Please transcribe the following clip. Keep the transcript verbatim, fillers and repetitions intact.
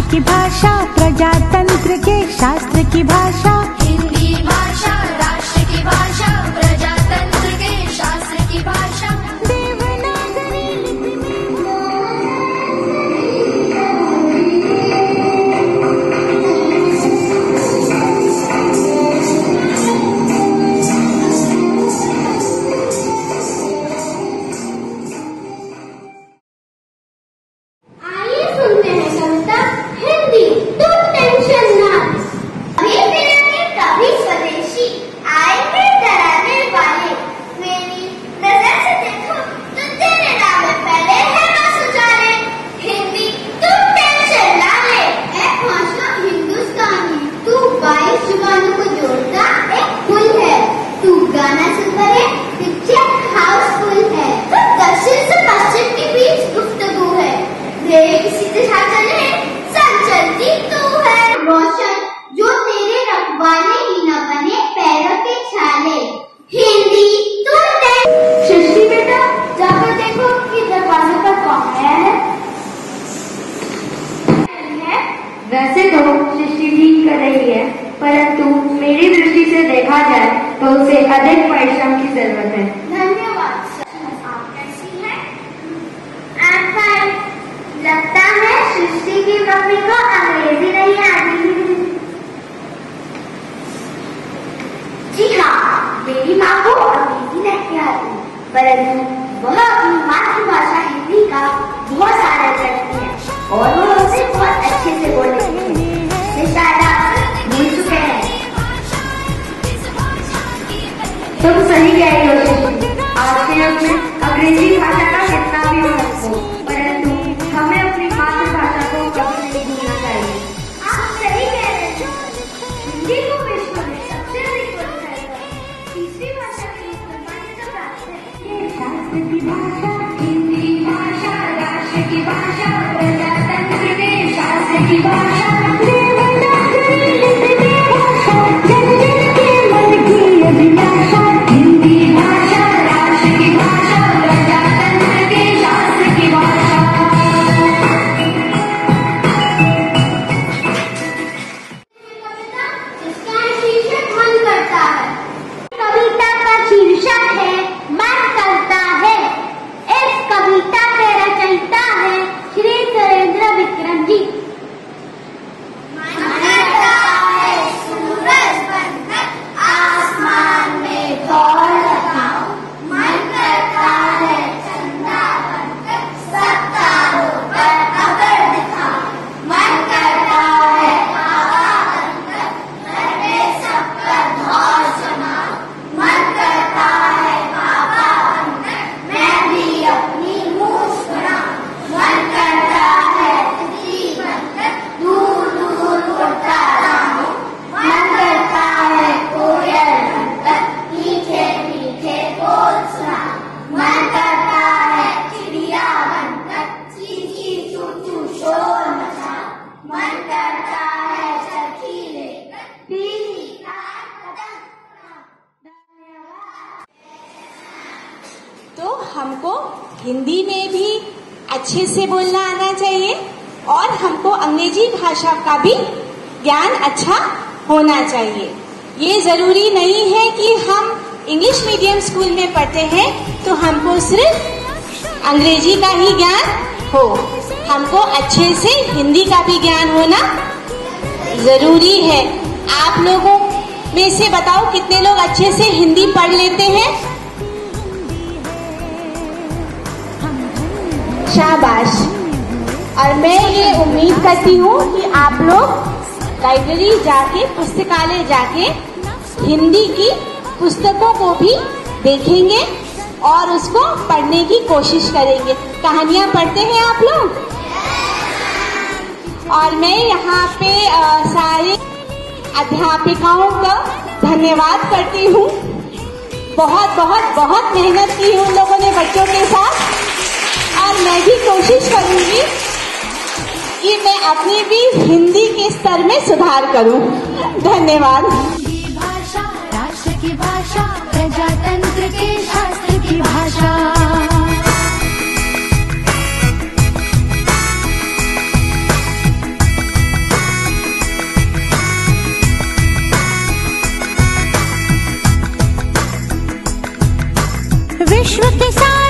की भाषा, प्रजातंत्र के शास्त्र की भाषा। हिंदी भाषा राष्ट्र की भाषा, प्रजातंत्र के शास्त्र की भाषा। देवनागरी लिपि आइए सुनते हैं कविता हिंदी तो टेंशन ना। कभी फिरेंगे कभी स्वदेशी, आएंगे डराने वाले। मेरी नजर से देखो तो तेरे नाम में पहले है ना सुजाने। हिंदी तो टेंशन ना ले, ए भाषा हिंदुस्तानी। तू बाईस जुबानों को जोड़ता एक पुल है। तू गाना सुन पड़े पिक्चर हाउसफुल है। तो दक्षिण से पश्चिम के बीच गुफ्तगू है। रेल किसी दिशा चले संचलती तू है। रोशन जो तेरे रखवाले ही न बने पैरों के छाले। हिंदी तू सृष्टि बेटा जाकर देखो कि दरवाजे पर कौन आया है। वैसे तो सृष्टि ठीक कर रही है, परंतु मेरी दृष्टि से देखा जाए तो उसे अधिक परिश्रम की जरूरत है। धन्यवाद सर। आप कैसी हैं? I'm fine। लगता है सृष्टि की मम्मी को अंग्रेजी नहीं आती। जी हाँ, मेरी माँ को अंग्रेजी नहीं आती, परंतु वह अपनी मातृभाषा हिंदी का बहुत सारा करती है और वह उसे बहुत अच्छे से बोल लेती है। ये शायद आप भूल चुके हैं। तुम सही कह रही हो सृष्टि। आज के युग में अंग्रेजी भाषा का कितना भी महत्व हो, परंतु हमें अपनी मातृभाषा को कभी नहीं भूलना चाहिए। आप सही कह रहे हैं। हिंदी को विश्व में सबसे अधिक बोला जाता है। तीसरी भाषा के रूप में मान्यता प्राप्त है। ये शास्त्र की भाषा, हिंदी भाषा राष्ट्र की भाषा, प्रजातंत्र के शास्त्र की भाषा। देवनागरी लिपि में भाषा, जन जन के मन की अभिलाषा। हिंदी भाषा राष्ट्र की भाषा, प्रजातंत्र के शास्त्र की भाषा। कविता जिसका शीर्षक मन करता है। कविता का शीर्षक है मन करता है। इस कविता के रचयिता है श्री सुरेंद्र विक्रम जी। मन करता है सूरज बनकर आसमान में दौड़ लगाऊं। मन करता है चंदा बनकर सब तारों पर अगर दिखाऊं। मन करता है हवा बनकर घर में सबका धौर जमाऊं। मन करता है बाबा बनकर मैं भी अपनी मूछ बनाऊं। मन करता है तितली बनकर दूर दूर उड़ता रहूं। मन करता है कोयल बनकर मीठे मीठे बोल सुनाऊं। मन करता है चिड़िया बनकर ची ची चू चू शोर मचाऊं। मन करता है चरखी लेकर पीली तार कदम उठाऊं। तो हमको हिंदी में भी अच्छे से बोलना आना चाहिए और हमको अंग्रेजी भाषा का भी ज्ञान अच्छा होना चाहिए। ये जरूरी नहीं है कि हम इंग्लिश मीडियम स्कूल में पढ़ते हैं तो हमको सिर्फ अंग्रेजी का ही ज्ञान हो। हमको अच्छे से हिंदी का भी ज्ञान होना जरूरी है। आप लोगों में से बताओ कितने लोग अच्छे से हिंदी पढ़ लेते हैं? शाबाश। और मैं ये उम्मीद करती हूँ कि आप लोग लाइब्रेरी जाके, पुस्तकालय जाके हिंदी की पुस्तकों को भी देखेंगे और उसको पढ़ने की कोशिश करेंगे। कहानियाँ पढ़ते हैं आप लोग? और मैं यहाँ पे आ, सारे अध्यापिकाओं का धन्यवाद करती हूँ। बहुत बहुत बहुत मेहनत की है उन लोगों ने बच्चों के साथ और मैं भी कोशिश करूँगी कि मैं अपनी भी हिंदी के स्तर में सुधार करूँ। धन्यवाद। हिंदी भाषा राष्ट्र की भाषा, प्रजातंत्र के शास्त्र की भाषा। विश्व के सारे